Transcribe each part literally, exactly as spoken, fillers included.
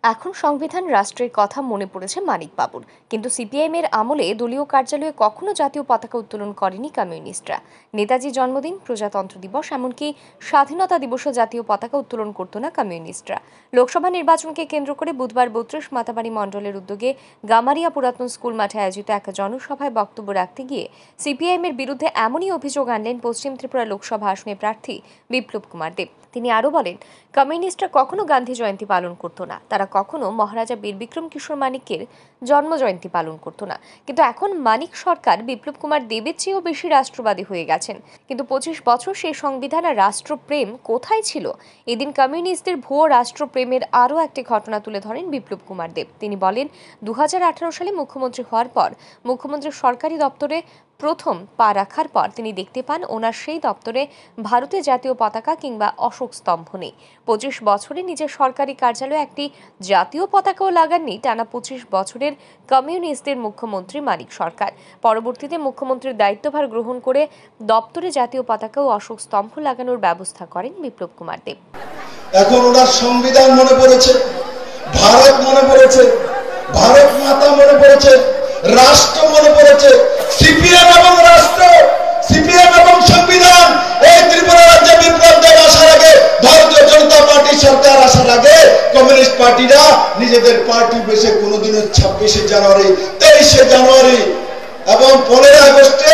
এখন সংবিধান রাষ্ট্রের কথা মনে পড়েছে মানিক বাবুর, কিন্তু সিপিআইএম এর আমলে দলীয় কার্যালয়ে কখনো জাতীয় পতাকা উত্তোলন করেনি কমিউনিস্টরা। নেতাজি জন্মদিন, প্রজাতন্ত্র দিবস, এমনকি স্বাধীনতা দিবসও জাতীয় পতাকা উত্তোলন করত না কমিউনিস্টরা। লোকসভা নির্বাচনকে কেন্দ্র করে বুধবার বত্রিশ মাতাবাড়ি মণ্ডলের উদ্যোগে গামারিয়া পুরাতন স্কুল মাঠে আয়োজিত এক জনসভায় বক্তব্য রাখতে গিয়ে সিপিআইএম এর বিরুদ্ধে এমনই অভিযোগ আনলেন পশ্চিম ত্রিপুরা লোকসভা আসনে প্রার্থী বিপ্লব কুমার দেব। তিনি আরও বলেন, কমিউনিস্টরা কখনো গান্ধী জয়ন্তী পালন করত না, তারা কখনো মহারাজা বীর বিক্রম কিশোর মানিকের জন্ম জয়ন্তী পালন করত না। কিন্তু এখন মানিক সরকার বিপ্লব কুমার দেবের চেয়েও বেশি রাষ্ট্রবাদী হয়ে গেছেন। কিন্তু পঁচিশ বছর সেই সংবিধান আর রাষ্ট্রপ্রেম কোথায় ছিল? এদিন কমিউনিস্টদের ভুয়ো রাষ্ট্রপ্রেমের আরও একটি ঘটনা তুলে ধরেন বিপ্লব কুমার দেব। তিনি বলেন, দু হাজার আঠারো সালে মুখ্যমন্ত্রী হওয়ার পর মুখ্যমন্ত্রীর সরকারি দপ্তরে প্রথম পা রাখার পর তিনি দেখতে পান ওনার সেই দপ্তরে ভারতের জাতীয় পতাকা কিংবা অশোক স্তম্ভ নেই। পঁচিশ বছরে নিজের সরকারি কার্যালয়ে একটি জাতীয় পতাকাও লাগাননি টানা পঁচিশ বছরের কমিউনিস্টদের মুখ্যমন্ত্রী মানিক সরকার। পরবর্তীতে মুখ্যমন্ত্রীর দায়িত্বভার গ্রহণ করে দপ্তরে জাতীয় পতাকা ও অশোক স্তম্ভ লাগানোর ব্যবস্থা করেন বিপ্লব কুমার দেব। এখন ওনার সংবিধান মনে পড়েছে, ভারত মনে পড়েছে, ভারত মাতা মনে পড়েছে, রাষ্ট্র মনে পড়েছে। সিপিএম এবং রাষ্ট্র, সিপিএম এবং সংবিধান, এই ত্রিপুরা রাজ্যে বিপ্লব দেব আসার আগে, ভারতীয় জনতা পার্টি সরকার আসার আগে কমিউনিস্ট পার্টিরা নিজেদের পার্টি বেশে কোনোদিনও ছাব্বিশে জানুয়ারি, তেইশে জানুয়ারি এবং পনেরোই আগস্টে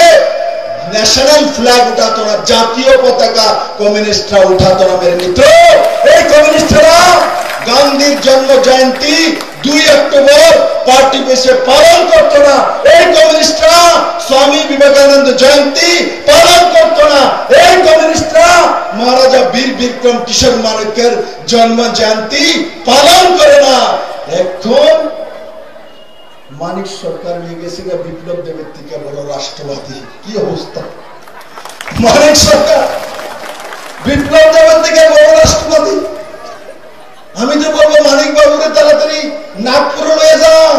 ন্যাশনাল ফ্ল্যাগ উঠাতো না, জাতীয় পতাকা কমিউনিস্টরা উঠাতো না। মেরে মিত্র, এই কমিউনিস্টরা গান্ধীর জন্ম জয়ন্তী দুই অক্টোবর পার্টি বেশে পালন করতো না। এই কমিউনিস্টরা স্বামী বিবেকানন্দ জয়ন্তী পালন করতো না। এই কমিউনিস্টরা মহারাজা বীর বিক্রম কিশোর মানিকের জন্ম জয়ন্তী পালন করে না। এখন মানিক সরকার হয়ে গেছে বিপ্লব দেবের থেকে বড় রাষ্ট্রবাদী। কি অবস্থা! মানিক সরকার বিপ্লব দেবের থেকে বড় রাষ্ট্রবাদী। আমি তো বলবো মানিক বাবুরে তাড়াতাড়ি নাগপুর লয়ে যান,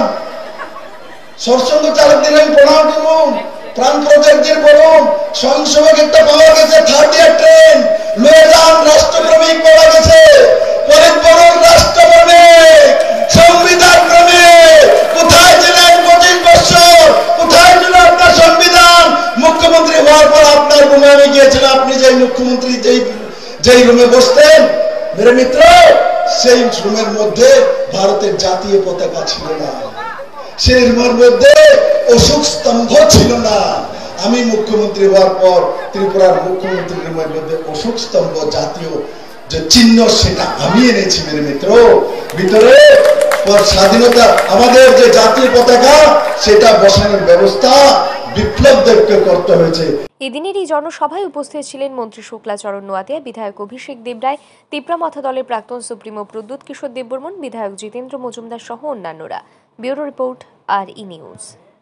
সরসঙ্গ চালকদের আমি প্রণাম করুন, প্রাণ প্রজেক্টদের বলুন, স্বয়ংসেবক একটা পাওয়া গেছে, থার্ড ইয়ার ট্রেন লয়ে যান, রাষ্ট্রপ্রেমিক পাওয়া গেছে, পরের বড় রাষ্ট্রপ্রেমিক, সংবিধান প্রেমিক। কোথায় ছিলেন পঁচিশ বছর? কোথায় ছিল আপনার সংবিধান? মুখ্যমন্ত্রী হওয়ার পর আপনার রুমে আমি গিয়েছিলাম, আপনি যেই মুখ্যমন্ত্রী যেই যেই রুমে বসতেন মেরে মিত্র, সেই রুমের মধ্যে ভারতের জাতীয় পতাকা ছিল না, সেই রুমের মধ্যে অশোক স্তম্ভ ছিল না। আমি মুখ্যমন্ত্রী হওয়ার পর ত্রিপুরার মুখ্যমন্ত্রী রুমের মধ্যে অশোক স্তম্ভ জাতীয় যে চিহ্ন সেটা আমি এনেছি মেরে মিত্র। ভিতরে স্বাধীনতা আমাদের যে জাতীয় পতাকা সেটা বসানোর ব্যবস্থা বিপ্লব দেবকে করতে হয়েছে। এদিনের এই জনসভায় উপস্থিত ছিলেন মন্ত্রী শুক্লাচরণ নোয়াতিয়া, বিধায়ক অভিষেক দেবরায়, তিপ্রামথা দলের প্রাক্তন সুপ্রিমো প্রদ্যুৎ কিশোর দেববর্মন, বিধায়ক জিতেন্দ্র মজুমদার সহ অন্যান্যরা। Bureau report, R E news.